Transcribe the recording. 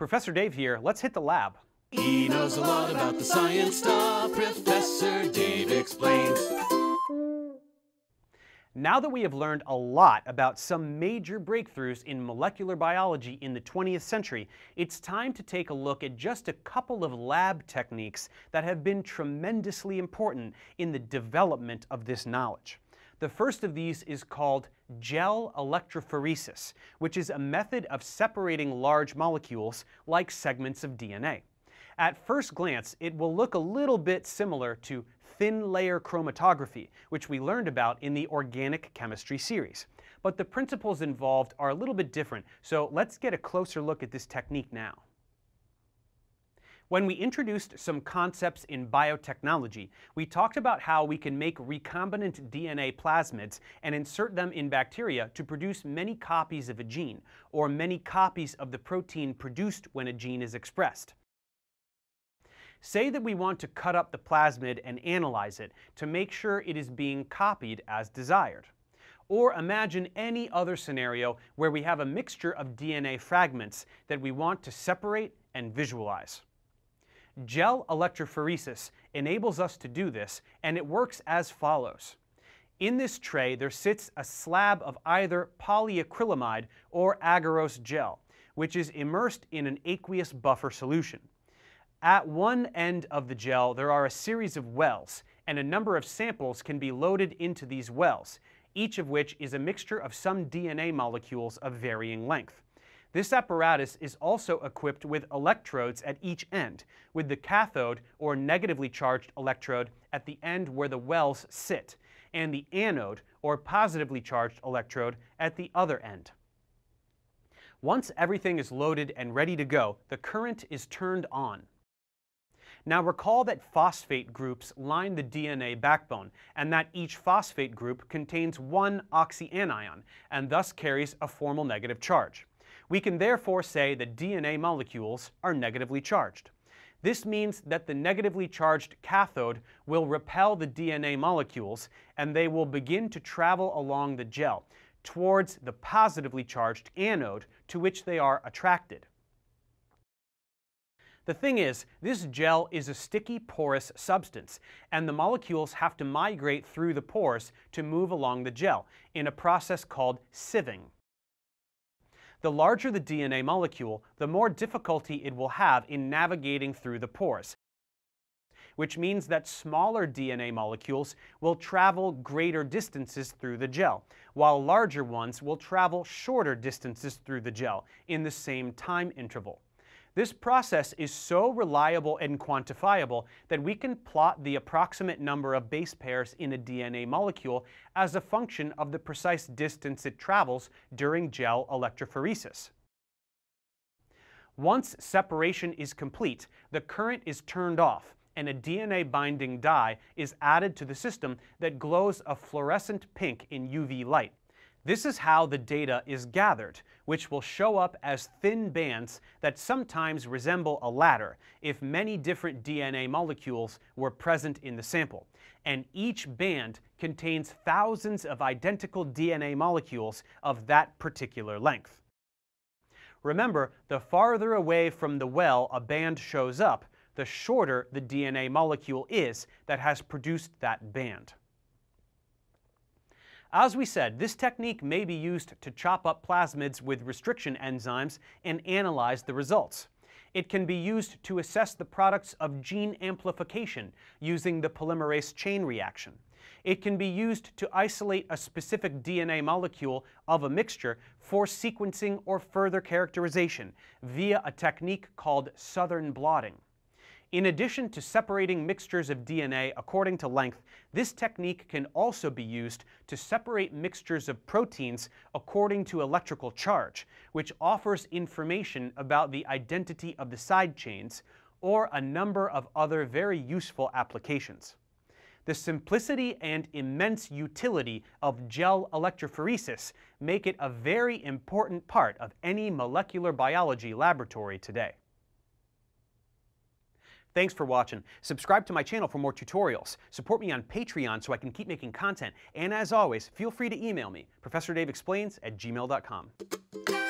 Professor Dave here. Let's hit the lab. He knows a lot about the science stuff. Professor Dave explains. Now that we have learned a lot about some major breakthroughs in molecular biology in the 20th century, it's time to take a look at just a couple of lab techniques that have been tremendously important in the development of this knowledge. The first of these is called gel electrophoresis, which is a method of separating large molecules like segments of DNA. At first glance, it will look a little bit similar to thin layer chromatography, which we learned about in the organic chemistry series. But the principles involved are a little bit different, so let's get a closer look at this technique now. When we introduced some concepts in biotechnology, we talked about how we can make recombinant DNA plasmids and insert them in bacteria to produce many copies of a gene, or many copies of the protein produced when a gene is expressed. Say that we want to cut up the plasmid and analyze it to make sure it is being copied as desired. Or imagine any other scenario where we have a mixture of DNA fragments that we want to separate and visualize. Gel electrophoresis enables us to do this, and it works as follows. In this tray there sits a slab of either polyacrylamide or agarose gel, which is immersed in an aqueous buffer solution. At one end of the gel there are a series of wells, and a number of samples can be loaded into these wells, each of which is a mixture of some DNA molecules of varying length. This apparatus is also equipped with electrodes at each end, with the cathode or negatively charged electrode at the end where the wells sit, and the anode or positively charged electrode at the other end. Once everything is loaded and ready to go, the current is turned on. Now recall that phosphate groups line the DNA backbone, and that each phosphate group contains one oxyanion, and thus carries a formal negative charge. We can therefore say that DNA molecules are negatively charged. This means that the negatively charged cathode will repel the DNA molecules, and they will begin to travel along the gel towards the positively charged anode to which they are attracted. The thing is, this gel is a sticky, porous substance, and the molecules have to migrate through the pores to move along the gel in a process called sieving. The larger the DNA molecule, the more difficulty it will have in navigating through the pores, which means that smaller DNA molecules will travel greater distances through the gel, while larger ones will travel shorter distances through the gel in the same time interval. This process is so reliable and quantifiable that we can plot the approximate number of base pairs in a DNA molecule as a function of the precise distance it travels during gel electrophoresis. Once separation is complete, the current is turned off, and a DNA-binding dye is added to the system that glows a fluorescent pink in UV light. This is how the data is gathered, which will show up as thin bands that sometimes resemble a ladder if many different DNA molecules were present in the sample, and each band contains thousands of identical DNA molecules of that particular length. Remember, the farther away from the well a band shows up, the shorter the DNA molecule is that has produced that band. As we said, this technique may be used to chop up plasmids with restriction enzymes and analyze the results. It can be used to assess the products of gene amplification using the polymerase chain reaction. It can be used to isolate a specific DNA molecule of a mixture for sequencing or further characterization via a technique called southern blotting. In addition to separating mixtures of DNA according to length, this technique can also be used to separate mixtures of proteins according to electrical charge, which offers information about the identity of the side chains, or a number of other very useful applications. The simplicity and immense utility of gel electrophoresis make it a very important part of any molecular biology laboratory today. Thanks for watching. Subscribe to my channel for more tutorials. Support me on Patreon so I can keep making content. And as always, feel free to email me, ProfessorDaveExplains@gmail.com.